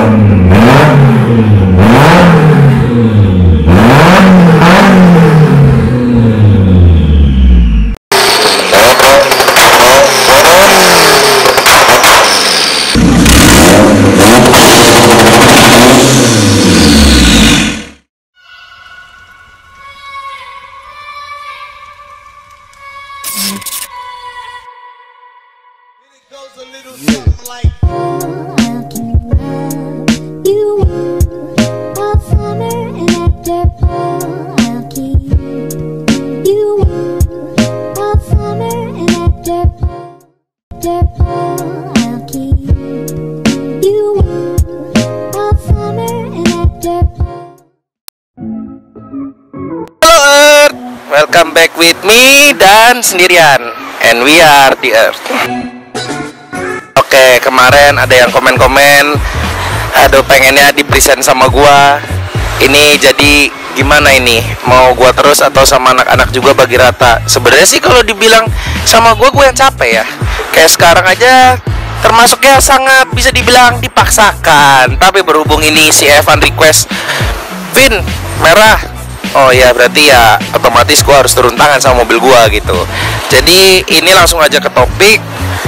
Welcome back with me dan sendirian, and we are the Earth. Oke, kemarin ada yang komen-komen, aduh pengennya di present sama gua. Ini jadi gimana ini? Mau gua terus atau sama anak-anak juga bagi rata? Sebenarnya sih kalau dibilang sama gua yang capek ya. Kayak sekarang aja termasuknya sangat bisa dibilang dipaksakan. Tapi berhubung ini si Evan request, Vin, merah. Oh ya, berarti ya otomatis gua harus turun tangan sama mobil gua gitu. Jadi ini langsung aja ke topik.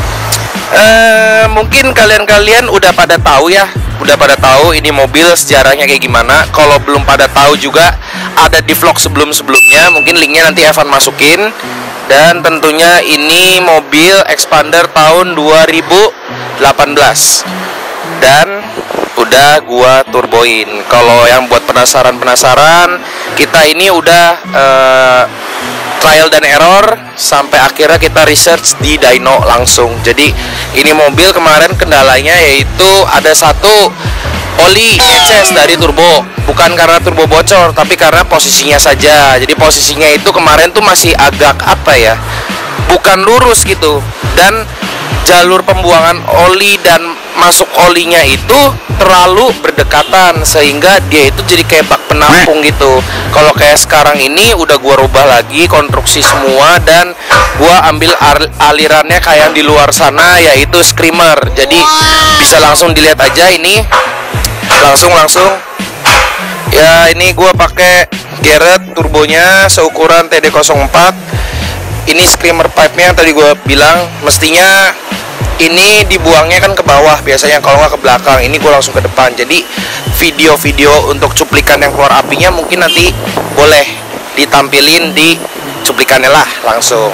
Mungkin kalian udah pada tahu ya, udah pada tahu ini mobil sejarahnya kayak gimana. Kalau belum pada tahu juga ada di vlog sebelum-sebelumnya, mungkin linknya nanti Evan masukin. Dan tentunya ini mobil Expander tahun 2018 dan udah gua turboin. Kalau yang buat penasaran, kita ini udah trial dan error sampai akhirnya kita research di dyno langsung. Jadi ini mobil kemarin kendalanya yaitu ada satu oli ngeces dari turbo. Bukan karena turbo bocor, tapi karena posisinya saja. Jadi posisinya itu kemarin tuh masih agak apa ya, bukan lurus gitu. Dan jalur pembuangan oli dan masuk olinya itu terlalu berdekatan, sehingga dia itu jadi kayak bak penampung gitu. Kalau kayak sekarang ini udah gua rubah lagi konstruksi semua, dan gua ambil alirannya kayak di luar sana, yaitu screamer. Jadi bisa langsung dilihat aja ini, langsung ya. Ini gua pakai Garrett turbonya seukuran TD04. Ini screamer pipe-nya tadi gue bilang mestinya ini dibuangnya kan ke bawah biasanya, kalau nggak ke belakang. Ini gue langsung ke depan. Jadi video-video untuk cuplikan yang keluar apinya mungkin nanti boleh ditampilin di cuplikannya lah langsung.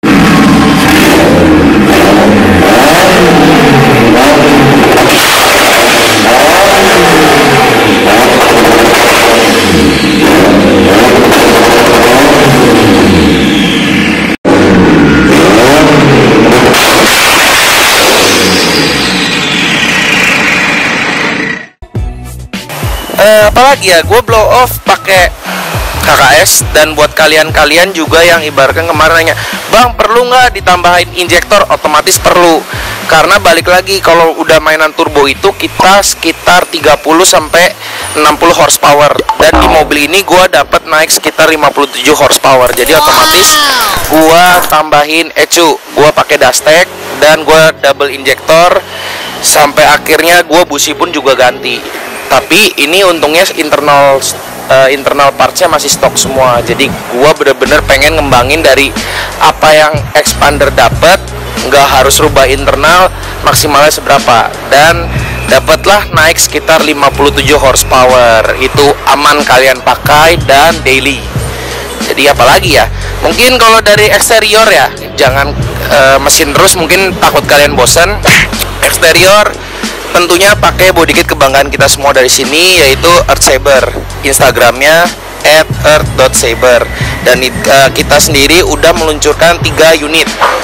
Apalagi ya, gue blow off pakai KKS. Dan buat kalian juga yang ibaratkan kemarin nanya, bang perlu nggak ditambahin injektor? Otomatis perlu, karena balik lagi kalau udah mainan turbo itu kita sekitar 30 sampai 60 horsepower, dan di mobil ini gue dapat naik sekitar 57 horsepower. Jadi otomatis gue tambahin ECU, gue pakai Dastec dan gue double injektor sampai akhirnya gue busi pun juga ganti. Tapi ini untungnya internal partsnya masih stok semua. Jadi gua bener-bener pengen ngembangin dari apa yang Expander dapat, nggak harus rubah internal, maksimalnya seberapa, dan dapatlah naik sekitar 57 horsepower. Itu aman kalian pakai dan daily. Jadi apalagi ya, mungkin kalau dari eksterior ya jangan mesin terus, mungkin takut kalian bosan. Eksterior tentunya pakai bodykit kebanggaan kita semua dari sini, yaitu Earthsaber. Instagramnya @earth.saber. Dan kita sendiri udah meluncurkan 3 unit.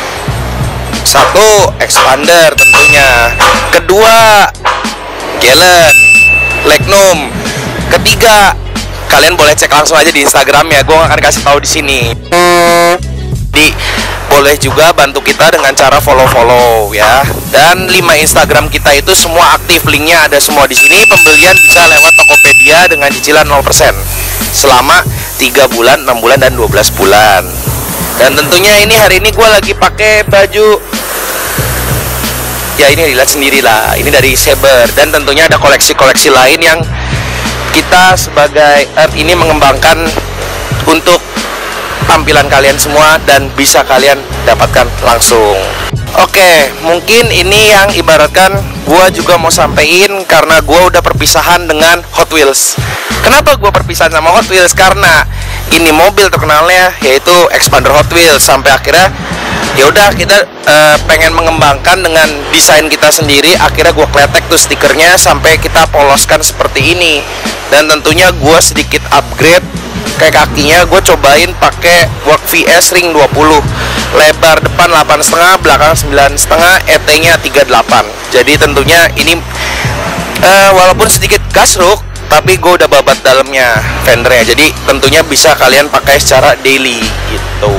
Satu Expander tentunya, kedua Gallon Legnum, ketiga kalian boleh cek langsung aja di Instagramnya, gue akan kasih tahu di sini. Di boleh juga bantu kita dengan cara follow ya. Dan 5 Instagram kita itu semua aktif, linknya ada semua di sini. Pembelian bisa lewat Tokopedia dengan cicilan 0% selama 3 bulan, 6 bulan, dan 12 bulan. Dan tentunya ini hari ini gue lagi pakai baju ya ini dilihat sendiri lah, ini dari Saber. Dan tentunya ada koleksi-koleksi lain yang kita sebagai Earth ini mengembangkan untuk tampilan kalian semua dan bisa kalian dapatkan langsung. Oke, mungkin ini yang ibaratkan gua juga mau sampein karena gua udah perpisahan dengan Hot Wheels. Kenapa gua perpisahan sama Hot Wheels? Karena ini mobil terkenalnya yaitu expander Hot Wheels. Sampai akhirnya ya udah kita pengen mengembangkan dengan desain kita sendiri. Akhirnya gua kletek tuh stikernya sampai kita poloskan seperti ini. Dan tentunya gua sedikit upgrade. Kayak kakinya gue cobain pakai Work VS Ring 20, lebar depan 8,5, belakang 9,5, ET-nya 38. Jadi tentunya ini walaupun sedikit gasruk, tapi gue udah babat dalamnya fendernya. Jadi tentunya bisa kalian pakai secara daily gitu.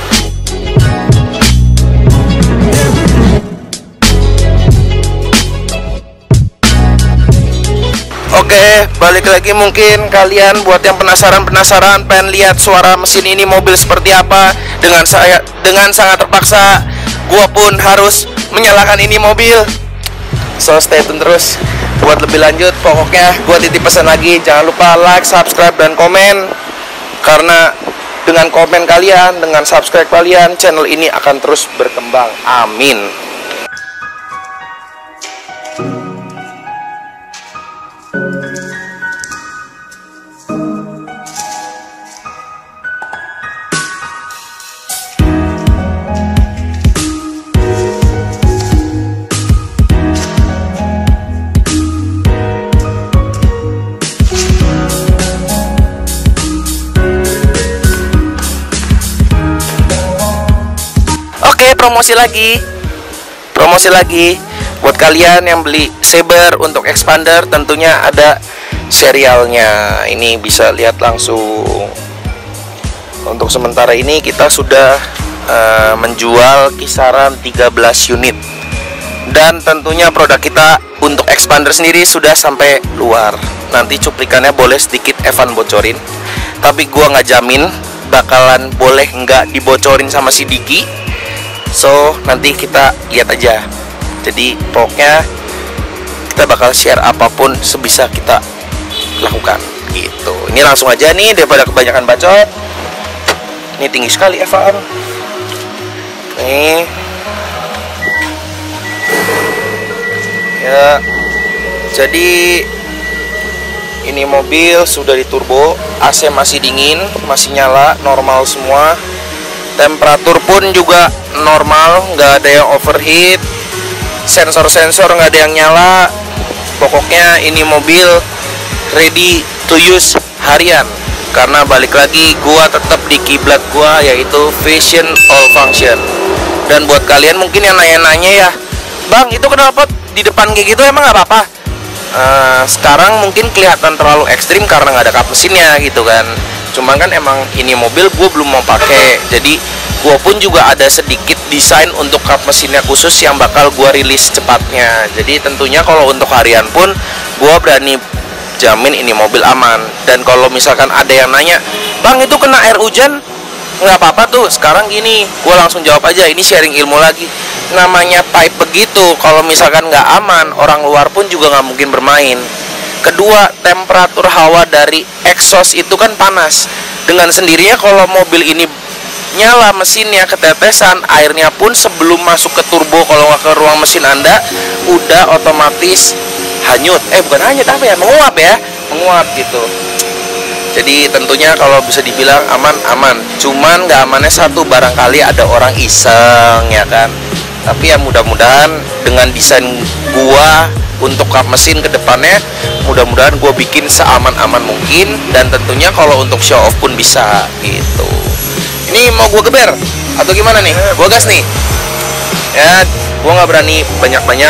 Oke, balik lagi, mungkin kalian buat yang penasaran pengen lihat suara mesin ini mobil seperti apa. Dengan sangat terpaksa gua pun harus menyalakan ini mobil. So stay tune terus buat lebih lanjut. Pokoknya gua titip pesan lagi, jangan lupa like, subscribe, dan komen. Karena dengan komen kalian, dengan subscribe kalian, channel ini akan terus berkembang. Amin. Promosi lagi buat kalian yang beli Saber untuk expander, tentunya ada serialnya. Ini bisa lihat langsung. Untuk sementara ini kita sudah menjual kisaran 13 unit. Dan tentunya produk kita untuk expander sendiri sudah sampai luar. Nanti cuplikannya boleh sedikit Evan bocorin, tapi gua nggak jamin bakalan boleh nggak dibocorin sama si Diki. So nanti kita lihat aja. Jadi pokoknya kita bakal share apapun sebisa kita lakukan gitu. Ini langsung aja nih daripada kebanyakan bacot. Ini tinggi sekali Evan. Nih ya, jadi ini mobil sudah diturbo, AC masih dingin, masih nyala, normal semua. Temperatur pun juga normal, nggak ada yang overheat. Sensor-sensor nggak ada yang nyala. Pokoknya ini mobil ready to use harian. Karena balik lagi, gua tetap di kiblat gua, yaitu vision all function. Dan buat kalian mungkin yang nanya-nanya ya, Bang itu kenapa di depan kayak gitu, emang nggak apa-apa? Sekarang mungkin kelihatan terlalu ekstrim karena nggak ada kap mesinnya gitu kan. Cuman kan emang ini mobil gue belum mau pakai, jadi gue pun juga ada sedikit desain untuk kap mesinnya khusus yang bakal gue rilis cepatnya. Jadi tentunya kalau untuk harian pun gue berani jamin ini mobil aman. Dan kalau misalkan ada yang nanya, Bang itu kena air hujan, nggak apa-apa tuh. Sekarang gini, gue langsung jawab aja, ini sharing ilmu lagi. Namanya pipe begitu, kalau misalkan nggak aman, orang luar pun juga nggak mungkin bermain. Kedua, temperatur hawa dari exhaust itu kan panas. Dengan sendirinya kalau mobil ini nyala mesinnya, ketetesan, airnya pun sebelum masuk ke turbo, kalau nggak ke ruang mesin Anda, udah otomatis hanyut. Bukan hanyut, apa ya, menguap ya, menguap gitu. Jadi tentunya kalau bisa dibilang aman-aman. Cuman nggak amannya satu, barangkali ada orang iseng ya kan. Tapi ya mudah-mudahan dengan desain gua untuk kap mesin ke depannya, mudah-mudahan gua bikin seaman-aman mungkin. Dan tentunya kalau untuk show off pun bisa gitu. Ini mau gua geber atau gimana nih? Gua gas nih. Ya, gua nggak berani banyak-banyak.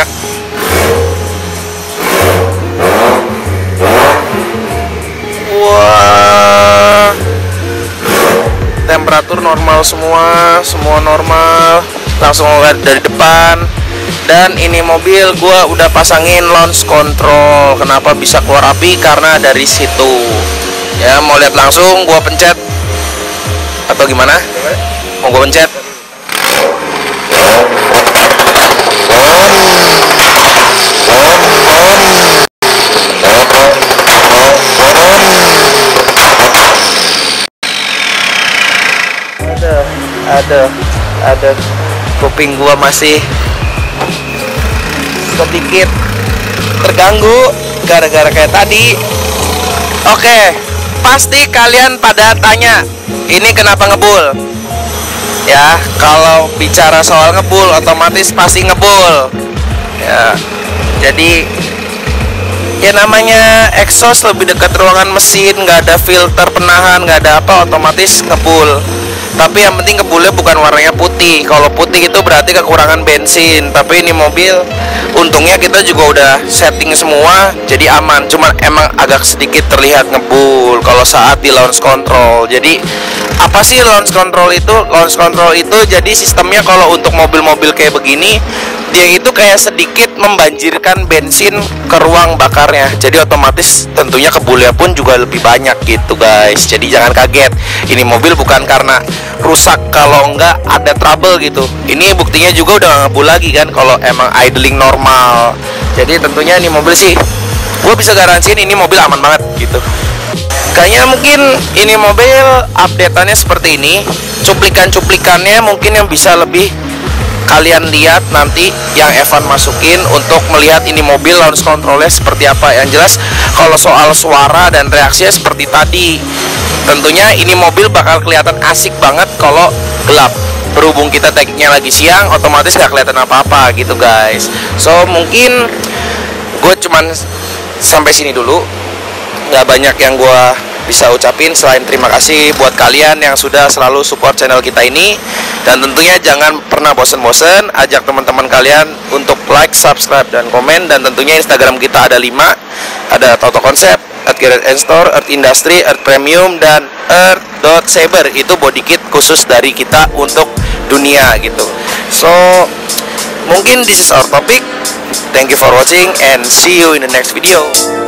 Wah, temperatur normal semua normal. Langsung lihat dari depan. Dan ini mobil gua udah pasangin launch control. Kenapa bisa keluar api? Karena dari situ. Ya, mau lihat langsung gua pencet atau gimana? Mau gua pencet? ada kuping gua masih sedikit terganggu gara-gara kayak tadi. Oke, pasti kalian pada tanya, ini kenapa ngebul? Ya, kalau bicara soal ngebul, otomatis pasti ngebul. Ya, jadi ya namanya exhaust lebih dekat ruangan mesin, nggak ada filter penahan, nggak ada apa, otomatis ngebul. Tapi yang penting ngebulnya bukan warnanya putih. Kalau putih itu berarti kekurangan bensin. Tapi ini mobil untungnya kita juga udah setting semua, jadi aman. Cuman emang agak sedikit terlihat ngebul kalau saat di launch control. Jadi apa sih launch control itu? Launch control itu jadi sistemnya kalau untuk mobil-mobil kayak begini, dia itu kayak sedikit membanjirkan bensin ke ruang bakarnya. Jadi otomatis tentunya kebulnya pun juga lebih banyak gitu guys. Jadi jangan kaget, ini mobil bukan karena rusak kalau enggak ada trouble gitu. Ini buktinya juga udah gak ngebul lagi kan kalau emang idling normal. Jadi tentunya ini mobil sih, gue bisa garansiin ini mobil aman banget gitu. Kayaknya mungkin ini mobil update-annya seperti ini. Cuplikan-cuplikannya mungkin yang bisa lebih kalian lihat nanti yang Evan masukin untuk melihat ini mobil launch controlnya seperti apa. Yang jelas kalau soal suara dan reaksinya seperti tadi, tentunya ini mobil bakal kelihatan asik banget kalau gelap. Berhubung kita tag-nya lagi siang, otomatis gak kelihatan apa-apa gitu guys. So mungkin gue cuman sampai sini dulu. Gak banyak yang gue bisa ucapin selain terima kasih buat kalian yang sudah selalu support channel kita ini. Dan tentunya jangan pernah bosen-bosen, ajak teman-teman kalian untuk like, subscribe, dan komen. Dan tentunya Instagram kita ada 5, ada Toto Konsep, Earth Garage and Store, Earth Industry, Earth Premium, dan Earth.Saber. Itu body kit khusus dari kita untuk dunia gitu. So mungkin this is our topic. Thank you for watching and see you in the next video.